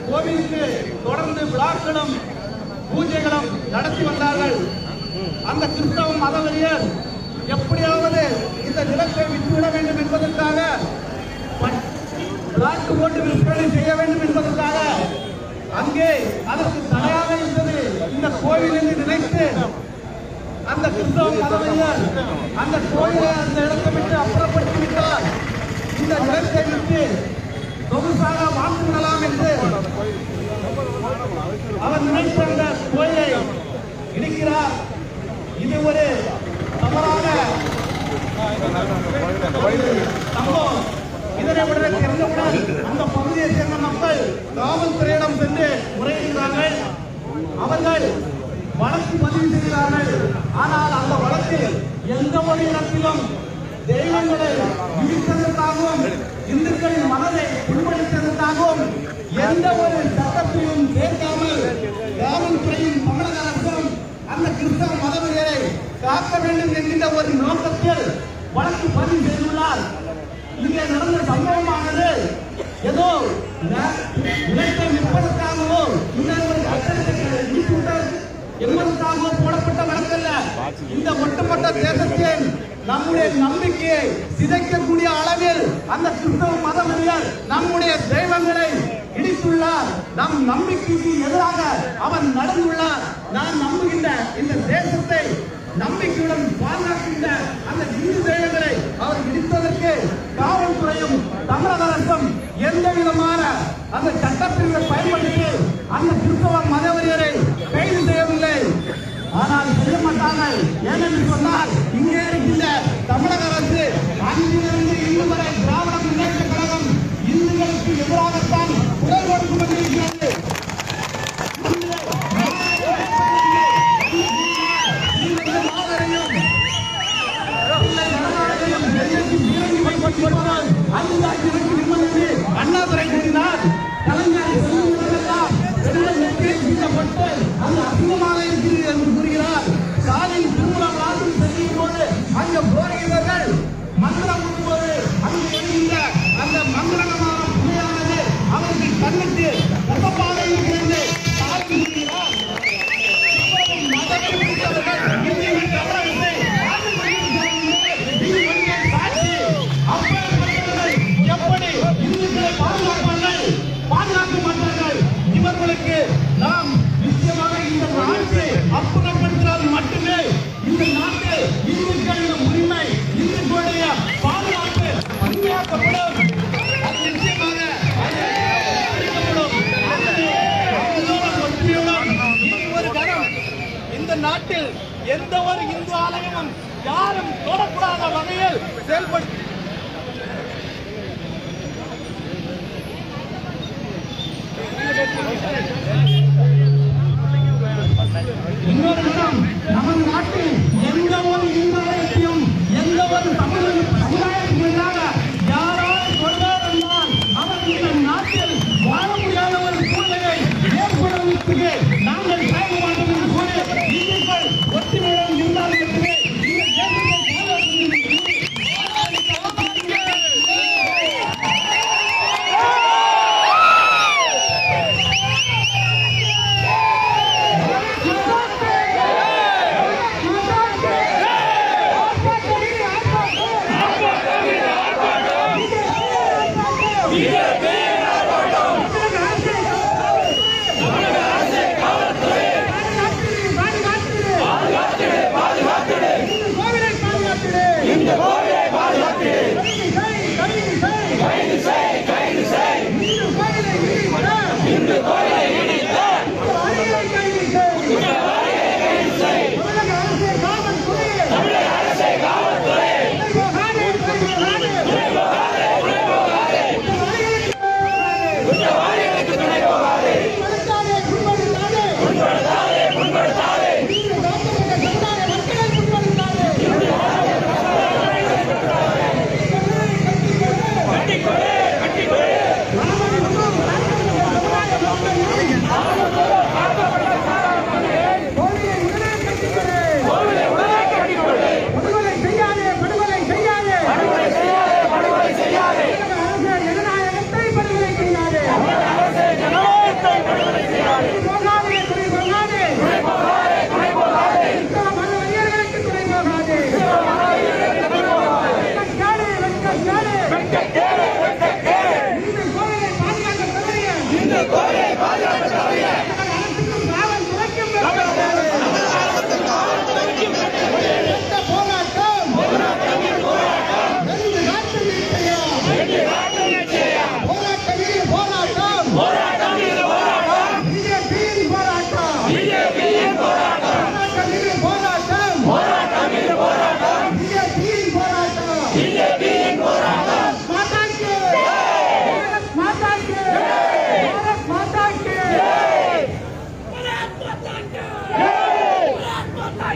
கோவிலுக்கு தொடர்ந்து விழாக்களும் பூஜைகளும் நடத்தி வந்தார்கள். அந்த கிறிஸ்தவ மதவெறியர் எப்படியாவது இந்த நிலத்தை விட்டுவிட வேண்டும் என்பதற்காக, பிளாட் போட்டு விற்பனை செய்ய வேண்டும் என்பதற்காக அங்கே அதற்கு தடையாக இருந்தது இந்த கோவில் என்று நினைத்து அந்த கிறிஸ்தவ மதவெறியர் அந்த கோயிலை அந்த இடத்தை விட்டு அப்புறப்படுத்திவிட்டால் இந்த நிலத்தை விட்டு சொகுசாக வாழ்ந்து விடலாம் என்று அவர் நினைத்த அந்த கோயிலை இடிக்கிறார். இது ஒரு தவறான சம்பவம். இதனை உடனே தெரிந்தவுடன் அந்த பகுதியை சேர்ந்த மக்கள் காவல்துறையிடம் சென்று முறையிடுகிறார்கள். அவர்கள் வழக்கு பதிவு செய்கிறார்கள். ஆனால் அந்த வழக்கில் எந்த ஒரு இடத்திலும் தெய்வங்களை இடித்ததற்காகவும் இந்துக்களின் மனதை புண்படுத்ததற்காகவும் எந்த ஒரு சட்டத்தையும் சேர்க்காமல் காவல்துறையின் தமிழக அரசும் அந்த கிறிஸ்தவ மதவெறியரை காக்க வேண்டும் என்கின்ற ஒரு நோக்கத்தில் வழக்கு பதிவு செய்துள்ளார். இங்கே நடந்த சம்பவமானது ஏதோ நிலத்தை விற்பதற்காகவோ இன்னொரு கட்டணத்தை என்பதற்காகவோ போடப்பட்ட வழக்கல்ல. இந்த ஒட்டுமொத்த தேசத்தின் நம்முடைய நம்பிக்கையை சிதைக்கக்கூடிய அளவில் அந்த கிறிஸ்தவ மதவெறியர் நம்முடைய தெய்வங்களை இடித்துள்ளார். நம் நம்பிக்கைக்கு எதிராக அவன் நடந்துள்ளார். நான் நம்புகின்ற இந்த தேசத்தை நம்பிக்கையுடன் பாதுகாக்கின்ற அந்த இந்து தெய்வங்களை அவர் இடித்ததற்கு காவல்துறையும் தமிழக அரசும் எந்த விதமான அந்த சட்டப்பிரிவை பயன்படுத்தி அந்த கிறிஸ்தவ மதவெறியரை கைது செய்யவில்லை. ஆனால் செய்ய மாட்டார்கள். ஏனென்று சொன்னால் இங்கே இருக்கின்ற தமிழக அரசு அங்கிருந்து இன்று வரை திராவிட முன்னேற்ற கழகம் இந்துக்களுக்கு எதிராகத்தான் குரல் கொடுத்து கொண்டிருக்கிறது. அண்ணாதுரை கூறினார், கலைஞர் அது அசிங்கமாக இருக்கிறது என்று கூறுகிறார். சாலையில் திருமணம் வாசல் செல்லும் போது அங்கு போகிறவர்கள் மந்திரம் போது அங்கு எழுகின்ற அந்த மந்திரமான புகையானது அவருக்கு கண்ணுக்கு உடம்பாக இருக்கிறது. எப்படி இந்துக்களை பாதுகாப்பார்கள்? பாதுகாக்க மாட்டார்கள். இவர்களுக்கு நாம் நிச்சயமாக இந்த நாட்டை அப்புறப்படுத்தினால் மட்டுமே இந்த நாட்டில் இந்துக்களின் உரிமை, இந்துக்களுடைய பாதுகாப்பு உண்மையாக்கப்படும். அது நிச்சயமாக ஒரு கணம் இந்த நாட்டில் எந்த ஒரு இந்து ஆலயமும் யாரும் தொடக்கூடாத வகையில் செயல்பட்டு இன்னொரு இடம் நமது நாட்டில் எந்த ஒரு இந்து ஆலயத்தையும் எந்த ஒரு சமுதாயத்துக்கு எதிராக யாராவது கொண்டார் என்றால் அவர் இந்த நாட்டில் வாழ முடியாத ஒரு சூழ்நிலை ஏற்படுவதற்கு நாங்கள் செய்ய மாட்டோம் என்று கூறி இந்துக்கள் ஒற்றுமையுடன் இருந்தால் மட்டுமே இந்த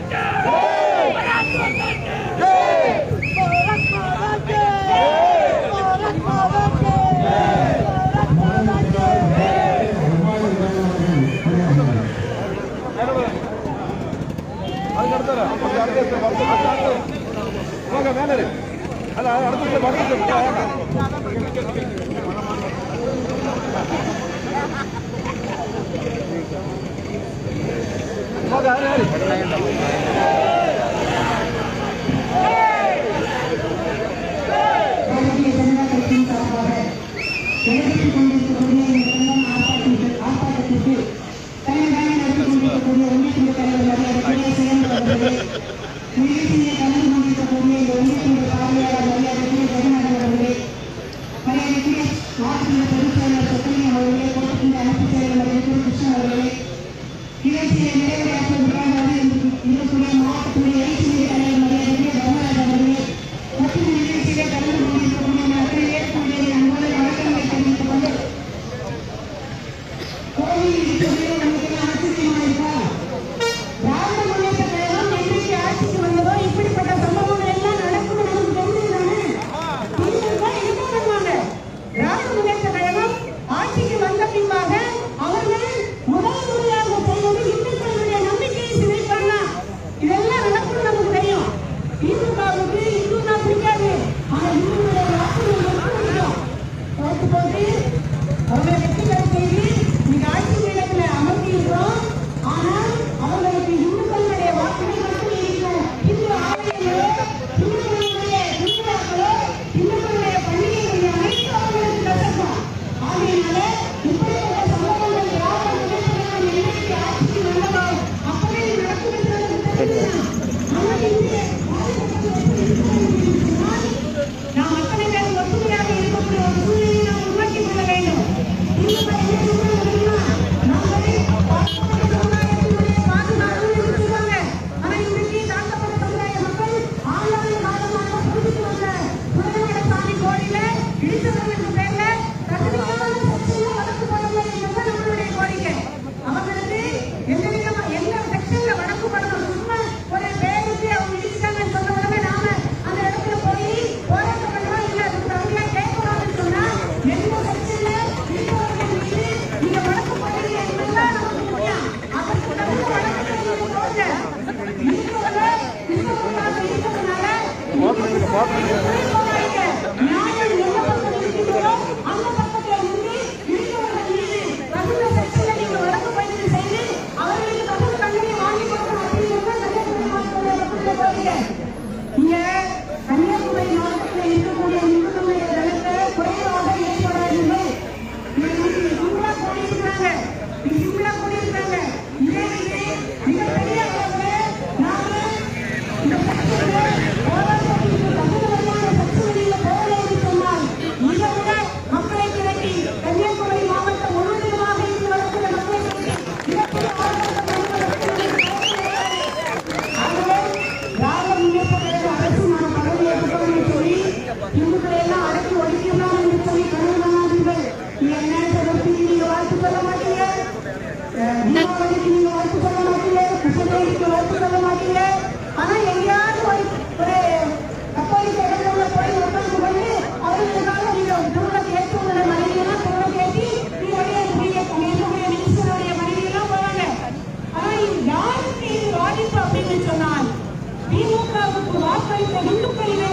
திமுகவுக்கு வாக்களித்த இந்துக்களிலே